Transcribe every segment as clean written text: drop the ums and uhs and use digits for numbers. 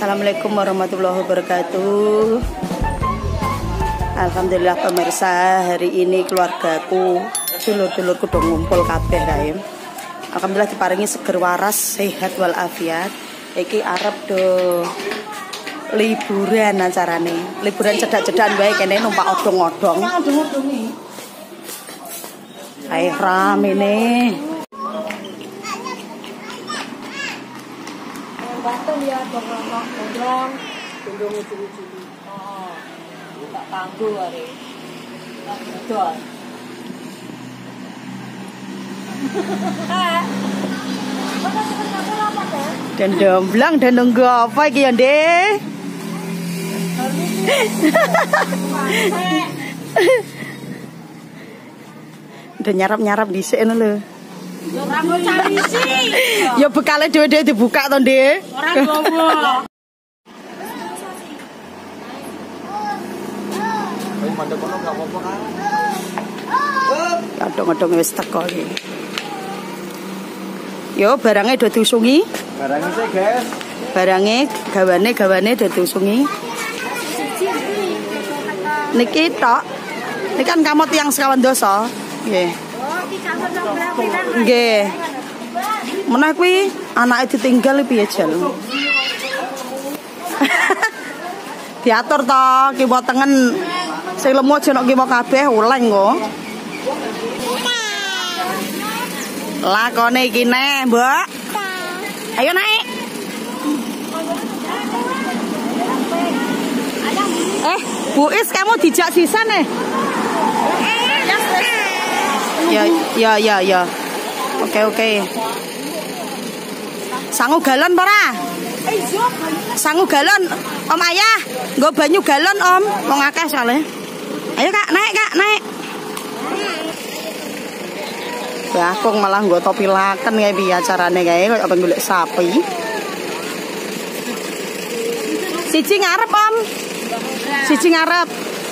Assalamualaikum warahmatullahi wabarakatuh. Alhamdulillah pemirsa, hari ini keluargaku, dulur-dulurku dong ngumpul kabeh kae. Alhamdulillah diparingi seger waras, sehat walafiat. Iki arep do liburan acarane. Liburan cedak-cedakan bae kene numpak odong-odong. Ayo rame nih. Banten ya gondong lucu-lucu. Oh, tak tangguh hari. Tak dodol. Dan domblang dan nunggu apa iki ya, Ndek? Udah nyarap-nyarap dhisik ngono lho. Ya ora mau cari sih. Ya bekale dhewe-dhewe dibuka to, Ndek. Ora gowo. Kadang-kadang wis teko iki. Yo barangnya udah diusungi. Barangnya sih, guys. Barangnya gawane udah diusungi. Niki tok. Ini kan kamot yang sekawan dosa. Nggih. Nggih. Menah kuwi anake ditinggal piye jal. Diatur to kiwa tengen sing lemu aja nek kiwa kabeh uleng kok. Lakone iki neh, Mbok. Ayo naik. Bu Is, kamu dijak sisan nih? Ya. Oke. Sangu galon ora? Sangu galon, Om Ayah. Nggo banyu galon, Om. Wong akeh soalnya. Ayo Kak, naik. Ya, aku malah nggo topi laken kayak piye acarane kae koyo apa golek sapi. Siji ngarep, Om. Siji ngarep.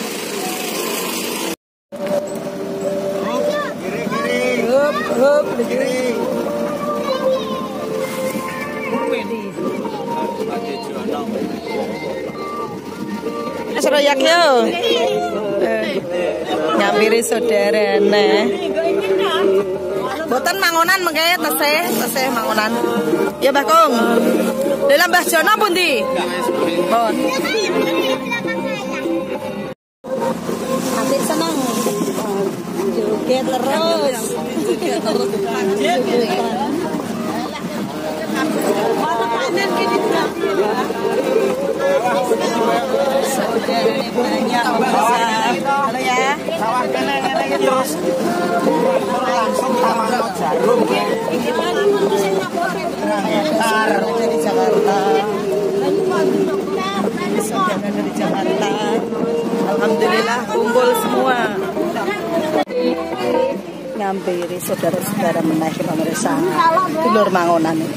Hup, kiri. Seroyak yo. Nyampiri saudara nah. Boten mangonan mengke tesih mangonan. Ya Mbah Kung. Lha Mbah Jono pundi? Bon. Asik seneng. Joget terus. Halo ya. Sawah kene terus langsung taman jarum. Dari Jakarta. Dari Jakarta. Alhamdulillah kumpul semua. Ngampiri saudara-saudara menaiki pemirsa. Dulur mangonan ini.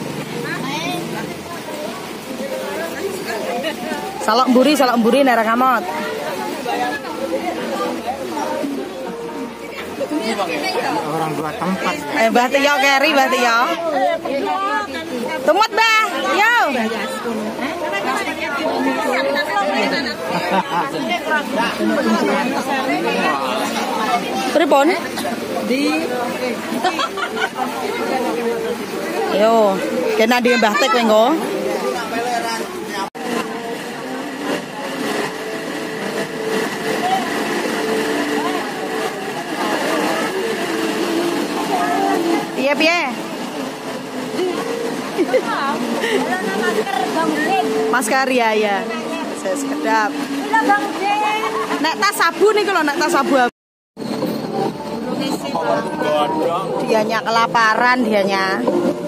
Salok mburi nerang kamot. Orang dua tempat. Mbah Tio keri, Mbah Tio. Tumut, Mbah. Yo. Pripun? Yo, kena di Mbah Tek kowe nggo. Piye? Masker ya. Saya sekedap. Nek tas sabu nih kalau nek tas sabu. Dianya kelaparan dianya.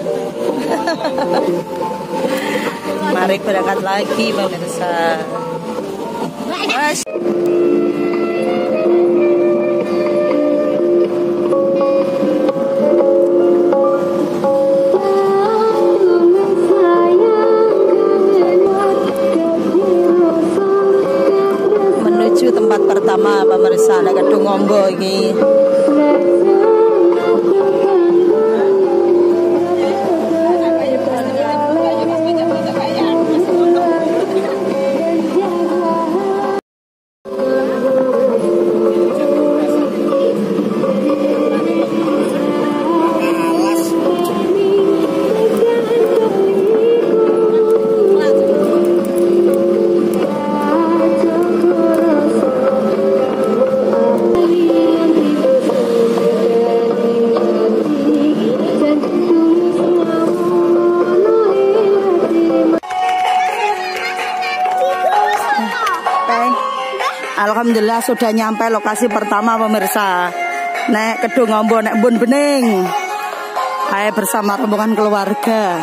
Mari berangkat lagi pemirsa. Tempat pertama pemirsa nek Kedung Ombo iki. Alhamdulillah sudah nyampe lokasi pertama pemirsa. Nek Kedung Ombo nek Bun Bening. Ayo bersama rombongan keluarga.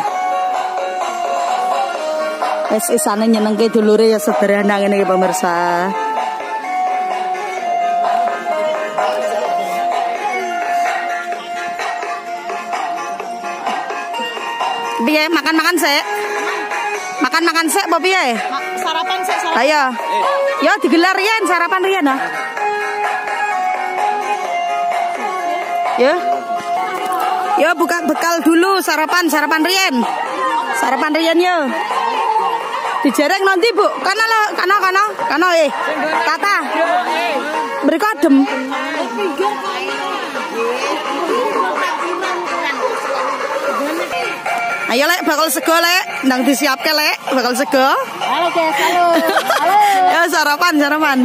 Isane nyenengke dulure ya sederhana ngene iki pemirsa. Piye makan-makan sik? Makan-makan sik apa piye? Sarapan sik sarapan. Ayo. Yo digelar riyen sarapan riyen ah. Ya. Yo buka bekal dulu sarapan riyen. Sarapan riyen yo. Dijereng nanti Bu. Kana Tata. Mriko adem. Ayo lek bakal sego lek, ndang disiapke lek bakal sego. Halo guys, halo. Ya sarapan.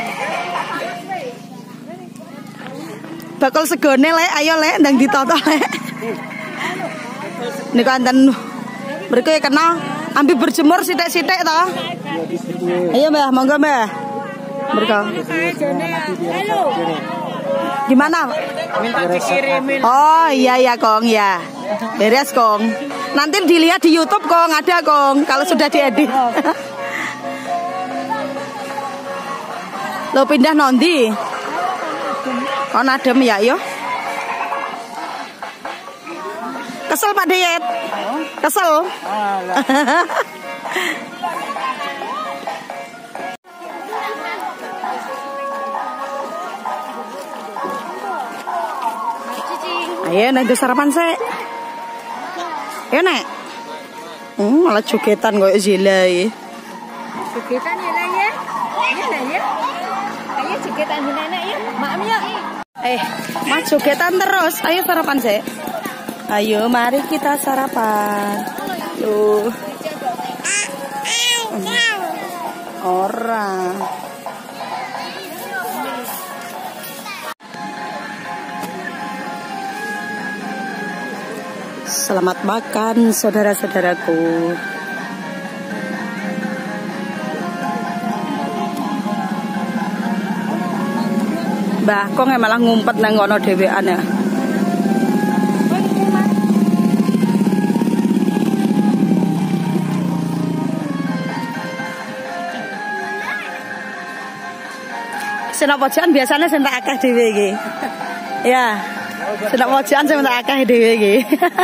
Bakal segone lek, ayo lek ndang ditoto lek. Niku anten mriko kena ambil berjemur sithik-sithik to. Ayo Mbah, monggo Mbah. Mriko. Gimana? Minta dikirimin. Oh iya Kong ya. Beres Kong. Nanti dilihat di YouTube Kong, ada Kong kalau sudah diedit. Lo pindah nondi. Kon adem ya yo. Kesel Pak Diet. Kesel. Ayo nanti sarapan sih. Ya nek. Malah jogetan koyo Zila iki. Jogetan ya lah ya. Iya lah ya. Ayo jogetan nenek ya. Maaf ya. Mas jogetan terus. Ayo sarapan sih. Ayo mari kita sarapan. Tuh. Ora. Selamat makan saudara-saudaraku. Mbah kok malah ngumpet nang kono dhewean ya. Senok pojokan biasanya sing tak akeh dhewe iki. Ya. Senok pojokan sing tak akeh dhewe iki.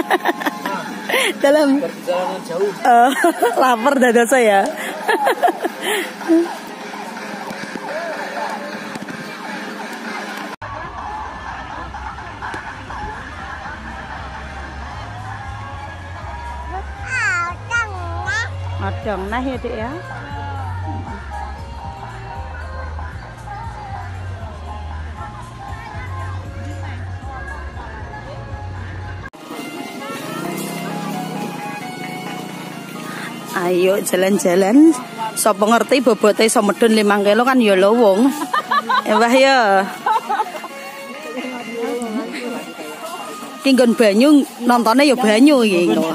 Dalam perjalanan jauh. Lapar dada saya. Adang nah ya Dek ya. Ayo jalan-jalan. Sapa ngerti bobote iso medun 5 kilo kan ya lowong. Mbah ya. Ki nggon banyu nontone ya banyu iki lho.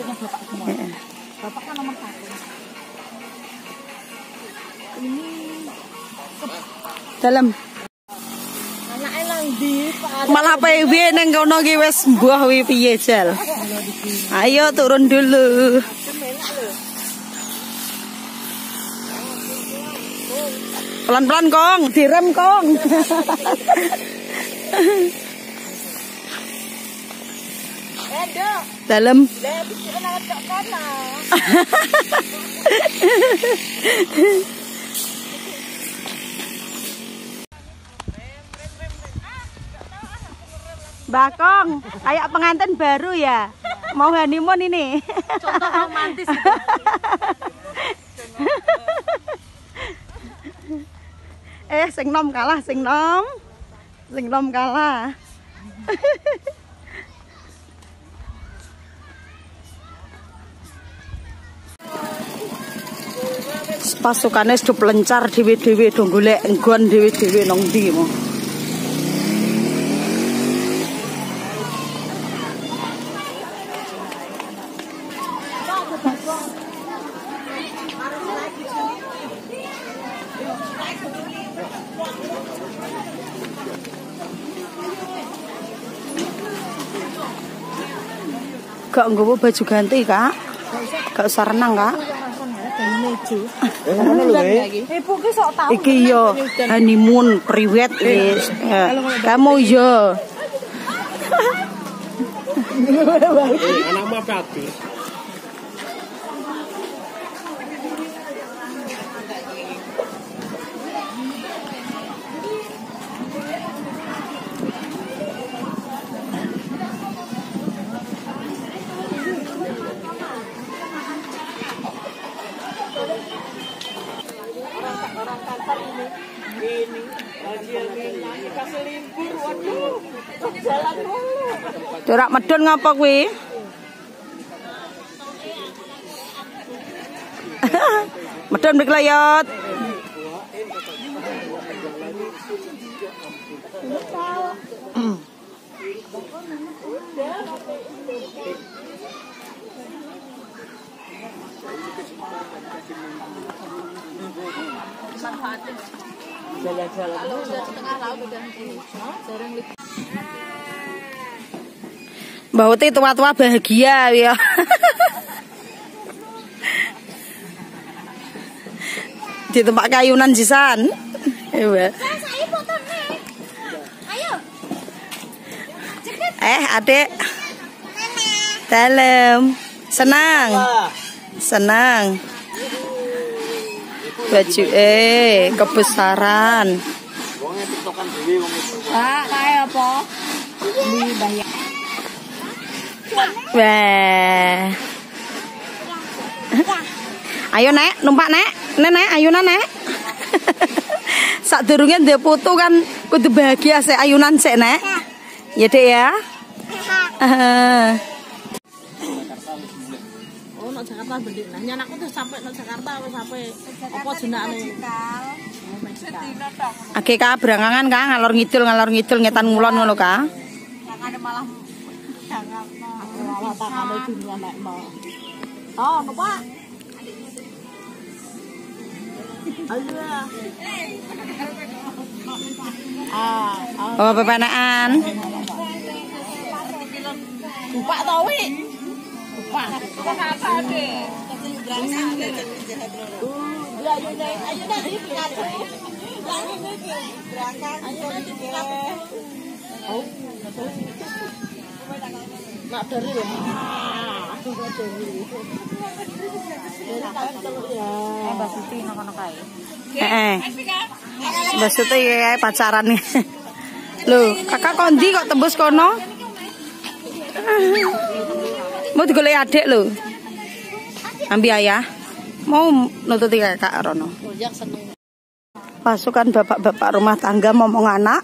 Dalam. Anake nang ndi? Malah PW ning kono ki wis mbuh wi piye jal. Ayo turun dulu. Pelan-pelan Kong, direm Kong. Dalam. Bakong, kayak pengantin baru ya. Mau honeymoon ini. Contoh romantis. Sing nom kalah, sing nom kalah. Pasukannya sudah pelencar dewe-dewe dong golek nggon dewe-dewe nang ndi mo. Gak nggowo baju ganti, Kak. Gak usah renang, Kak. Ibu ki sok tau. Iki yo honeymoon priwet wis. Kamu yo. Anak mah pati. Orang kantor ini kasih libur, waduh, jalan mulu. Dorak medun ngapa kuwi? Medun mriki layot. Jalan-jalan lu udah setengah laut udah ini. Jarang libur. Mbak Uti tua-tua bahagia ya. Di tempat kayunan sisan. Iya. Ayo. Adik. Dalam. Senang. Senang. Baju kebesaran. Wonge tiktokan dhewe wong itu. Pak, kae apa? Beli bayar. Wah. Ayo nek, numpak nek. Nek, ayunan nek. Sadurunge ndek putu kan kudu bahagia sik ayunan sik nek. Ya, Dek ya. Oh, nang Jakarta bedik. Nah, anakku tuh sampai nang Jakarta wis sampai apa jenenge? Oke Kak, berangangan Kak, ngalor ngidul ngetan ngulon ngono Kak. Tangane malah Jakarta. Malah tangane dunia nek mau. Oh, Bapak. Ayo. Oh, pepenekan. Bapak to wi. Bapak. Apa deh? Nak dari loh. Mbak Suti ngono kae. Mbak Suti kayak pacaran nih. Loh, kakak kondi kok tembus kono? Mau digolek adik lho. Ambi ayah. Mau nututi kakak Rono. Pasukan bapak-bapak rumah tangga ngomong anak.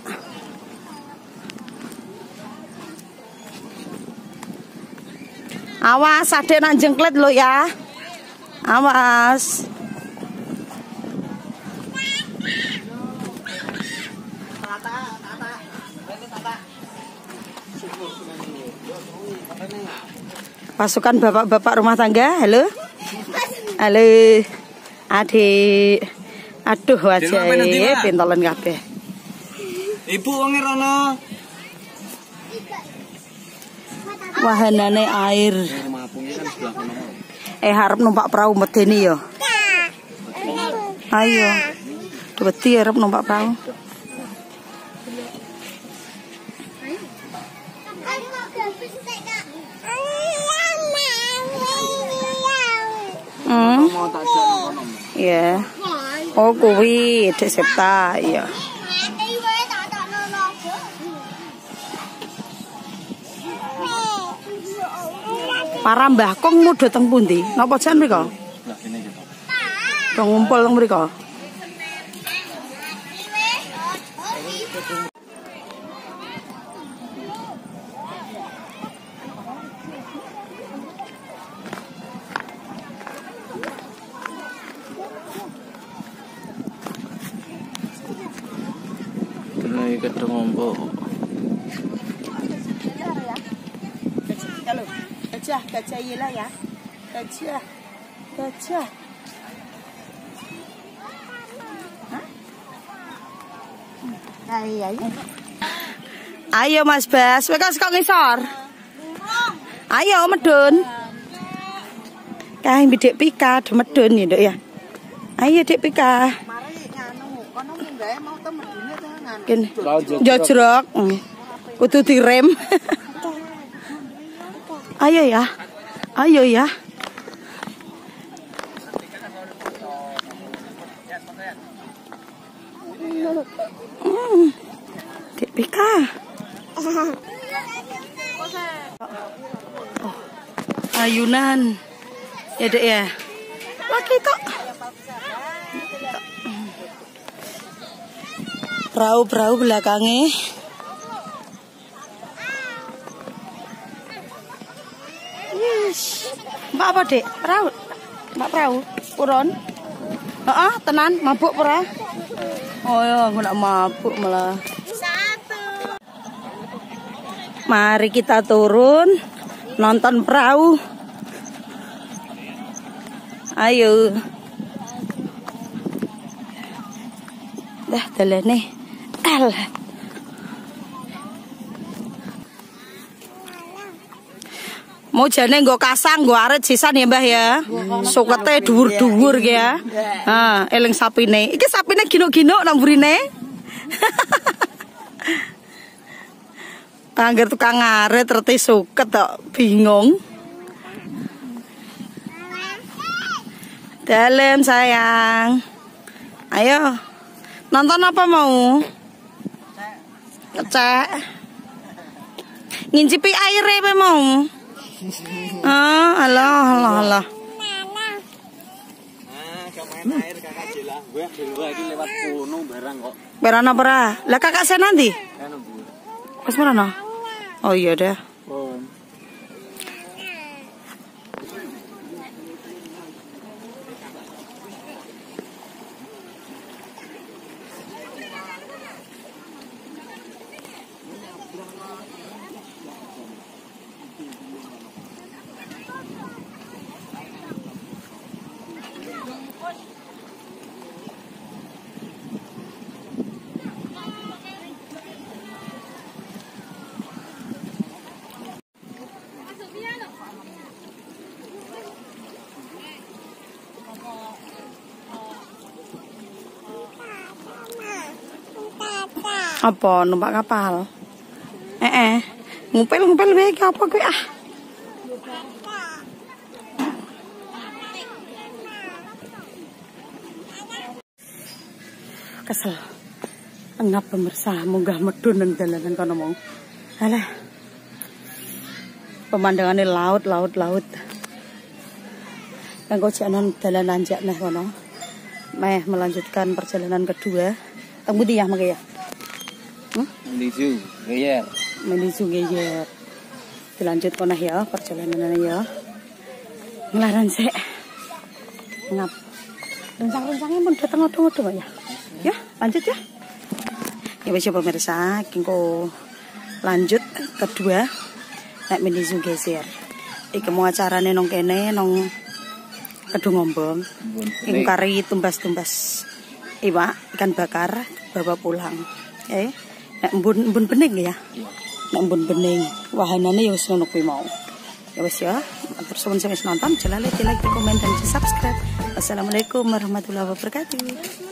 Awas adek nak jengklet lo ya. Awas. Pasukan bapak-bapak rumah tangga, halo. Halo. Adik. Aduh wajah pintolan kabeh. Ibu wonge rono. Wahanane air. Harap numpak perahu medeni yo. Ayo. Wedi harap numpak perahu. Ya. Oh kuwi Dek Septa ya. Para mbah kong mudho teng pundi? Napa jan mriko? Lah kene gitu. Dong ngumpul teng mriko. Tenaga kedung ompok. Gajah iyalah ya. Gajah. Ayo Mas Bas, kok ngisor? Ayo medun. Kae Dek Pika do medun ya, Nduk ya. Ayo Dek Pika. Mari nganu, kono nggae mau to medune to nganu. Kene. Jojrok. Kudu direm. Ayo ya. Ayo ya. Dek Pika. Oh, ayunan. Ya Dek ya. Lagi kok. Perahu-perahu belakangnya. Yes. Mbak apa Dek? Perahu. Mbak perahu. Puron. Tenan mabuk pura. Oh ya, aku nak mabuk malah. Mari kita turun nonton perahu. Ayo. Dah dalane. Mau jane nggo kasang, nggo arit sisan ya, Mbah ya. Sukete dhuwur-dhuwur ya. Eling sapine. Iki sapine gino-gino nang burine. Angger tukang ngarit reti suket tok bingung. Dalem sayang. Ayo. Nonton apa mau? Kecek. Ngincipi aire pe mau? Alah. Air kakak jelah. Gue iki lewat kono barang kok. Barang apa ra? Lah kakak sen nanti? Anu Bu. Wes mana? Oh iya dah. Apa numpak kapal? Ngumpel wae iki apa kuwi ah? Kesel. Engap pemirsa, munggah medun nang dalanan kono mau. Alah. Pemandangannya laut. Kanggo jalan dalanan jak neh kono. Meh melanjutkan perjalanan kedua. Teng pundi ya mangke ya? Menuju Geyer. Dilanjut kono ya perjalanannya ya. Ngelaran sik. Ngap. Rencang-rencangnya pun datang odo-odo ya. Ya, lanjut ya. Ya wis pemirsa, kengko lanjut kedua nek menuju Geyer. Iki mau acarane nang kene nang Kedung Ombong. Ing kari tumbas-tumbas iwak ikan bakar bawa pulang. Nek embun bening ya. Nek embun bening wahanane ya wis ngono kuwi mau. Ya wis ya, matur suwun sing wis nonton, jangan lupa like, komen dan subscribe. Wassalamualaikum warahmatullahi wabarakatuh.